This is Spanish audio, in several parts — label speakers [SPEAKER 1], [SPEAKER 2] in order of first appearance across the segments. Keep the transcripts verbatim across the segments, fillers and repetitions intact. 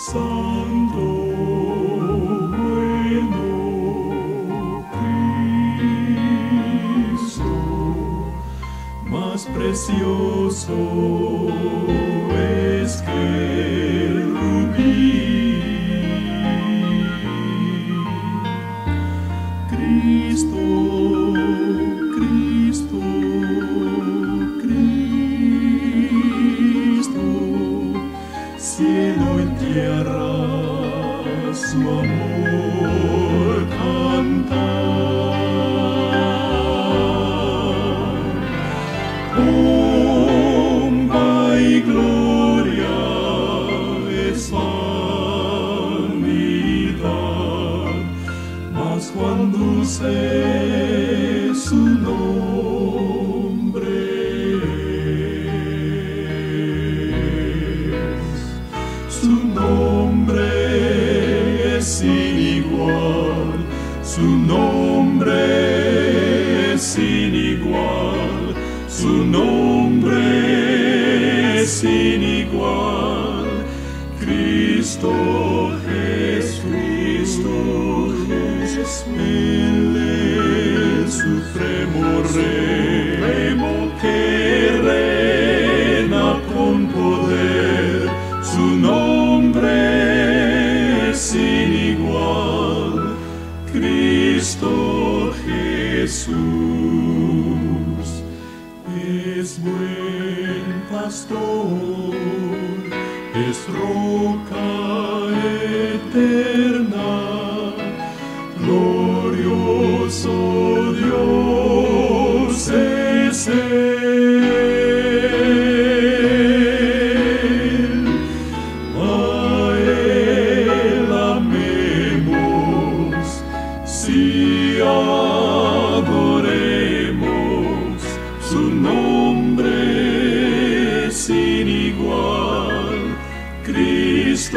[SPEAKER 1] Santo, bueno, Cristo, más precioso es que el rubí. Cristo, Cristo, Cristo, cielo y tierra su amor cantar. Pompa y gloria es vanidad, mas cuán dulce su nombre es. Su nombre es sin igual, su nombre es sin igual, su nombre es sin igual. Cristo Jesucristo, Jesús, Él es supremo Rey, que reina con poder. Su nombre es sin igual, Cristo Jesús. Es buen pastor, es roca eterna, glorioso Dios es Él. A Él amemos, si adoremos, su nombre es sin igual, Cristo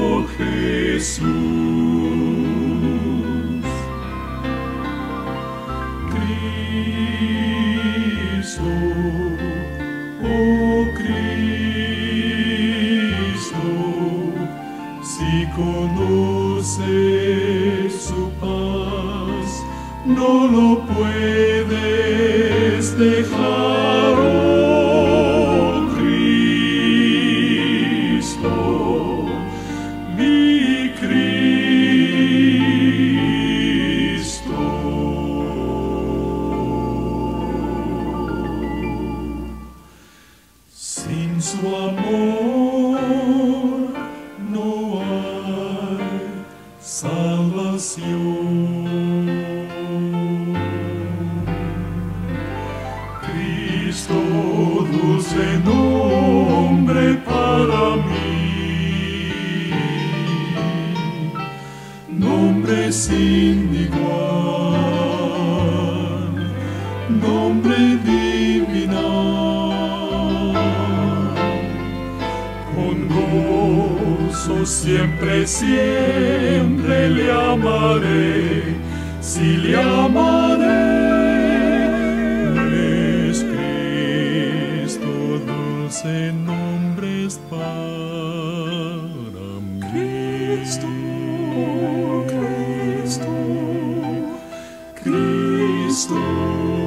[SPEAKER 1] Jesús. Cristo, oh Cristo, si conoces su paz, no lo puedes dejar, oh Cristo, mi Cristo. Sin su amor no hay salvación. Cristo, dulce nombre para mí, nombre sin igual, nombre divinal. Con gozo siempre, siempre le amaré, si le amaré. Es Cristo, dulce nombre es para mí. Cristo, Cristo, Cristo.